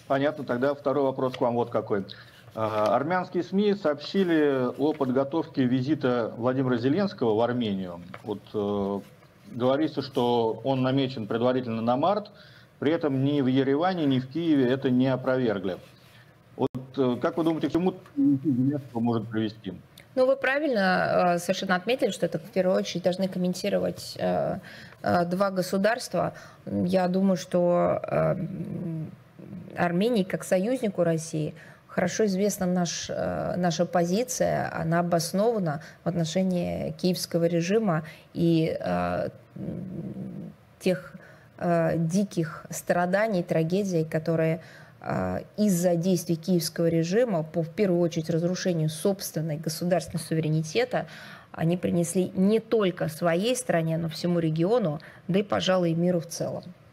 Понятно, тогда второй вопрос к вам вот какой. Армянские СМИ сообщили о подготовке визита Владимира Зеленского в Армению. Вот говорится, что он намечен предварительно на март, при этом ни в Ереване, ни в Киеве это не опровергли. Вот как вы думаете, к чему Зеленского может привести? Ну, вы правильно совершенно отметили, что это в первую очередь должны комментировать два государства. Я думаю, что Армении как союзнику России хорошо известна наша позиция, она обоснована в отношении киевского режима и тех диких страданий, трагедий, которые из-за действий киевского режима, в первую очередь разрушению собственной государственного суверенитета, они принесли не только своей стране, но всему региону, да и, пожалуй, и миру в целом.